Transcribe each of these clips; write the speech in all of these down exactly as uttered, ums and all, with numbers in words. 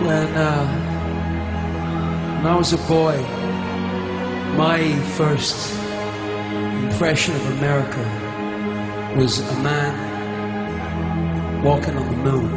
When, uh, when I was a boy, my first impression of America was a man walking on the moon.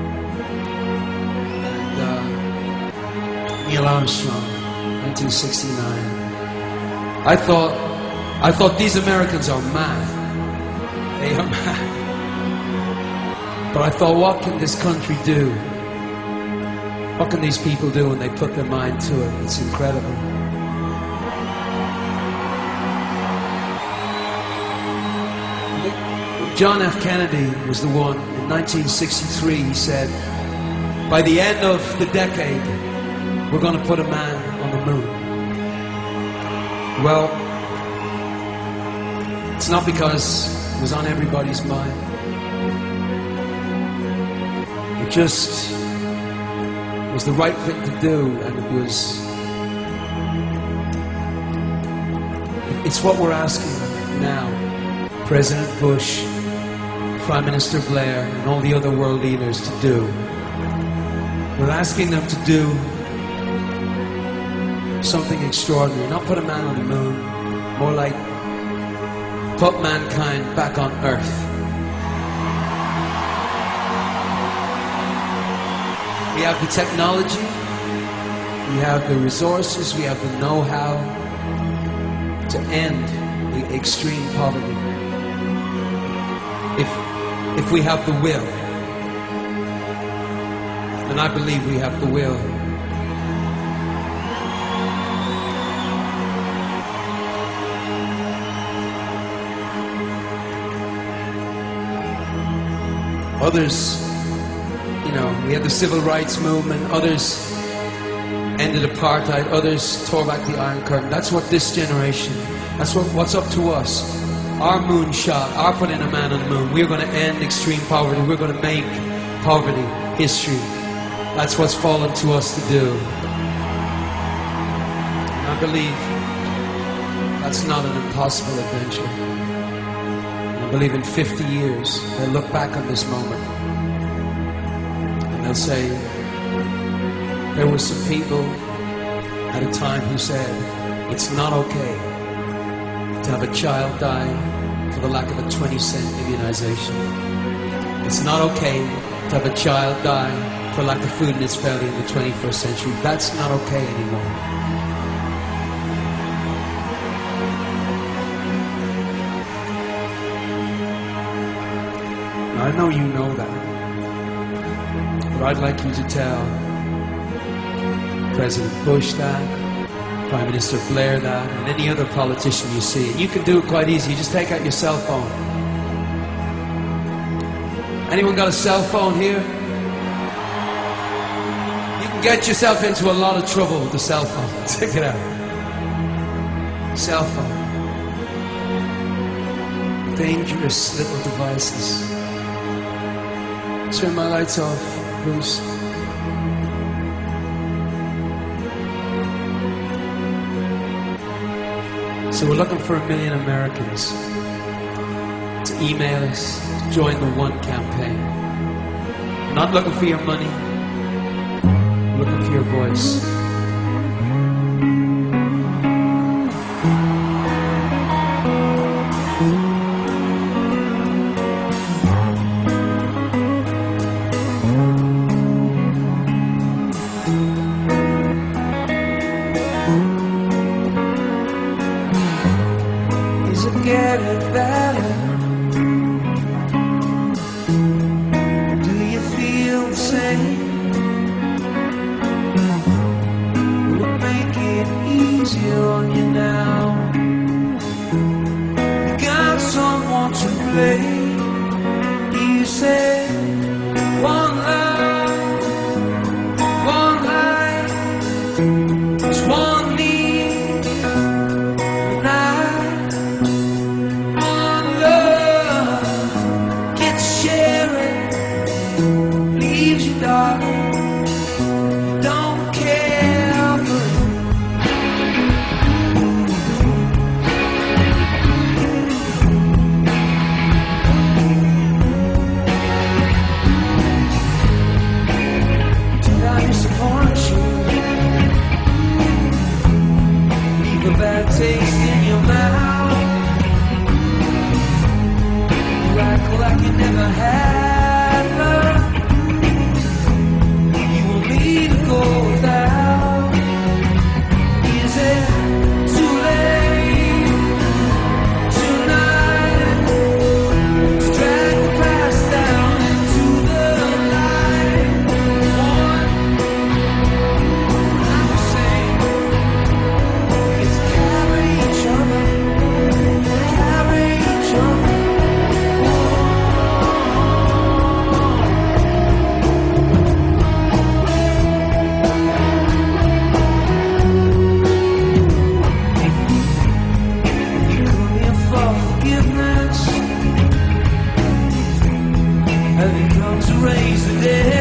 And, uh, Neil Armstrong, nineteen sixty-nine. I thought, I thought these Americans are mad. They are mad. But I thought, what can this country do? What can these people do when they put their mind to it? It's incredible. John F. Kennedy was the one. In nineteen sixty-three, he said, by the end of the decade, we're going to put a man on the moon. Well, it's not because it was on everybody's mind. It just was the right thing to do, and it was, it's what we're asking now. President Bush, Prime Minister Blair, and all the other world leaders to do. We're asking them to do something extraordinary. Not put a man on the moon, more like put mankind back on Earth. We have the technology, we have the resources, we have the know-how to end the extreme poverty. If, if we have the will, and I believe we have the will. Others, you know, we had the civil rights movement, others ended apartheid, others tore back the Iron Curtain. That's what this generation, that's what, what's up to us. Our moonshot, our putting a man on the moon. We're going to end extreme poverty. We're going to make poverty history. That's what's fallen to us to do. And I believe that's not an impossible adventure. And I believe in fifty years, they'll look back on this moment and they'll say, there were some people at a time who said, it's not okay to have a child die for the lack of a twenty cent immunization. It's not okay to have a child die for lack of food in its belly in the twenty-first century. That's not okay anymore. Now, I know you know that, but I'd like you to tell President Bush that, Prime Minister Blair that, and any other politician you see. You can do it quite easy. You just take out your cell phone. Anyone got a cell phone here? You can get yourself into a lot of trouble with the cell phone. Check it out. Cell phone. Dangerous little devices. Turn my lights off, Bruce. So we're looking for a million Americans to email us, to join the One campaign. We're not looking for your money, we're looking for your voice. Getting better. Do you feel the same? Will it make it easier on you now? You got someone to blame. You say one life, one life, it's one need, and I leaves you, darling. Don't care for it. Did I disappoint? raise the dead.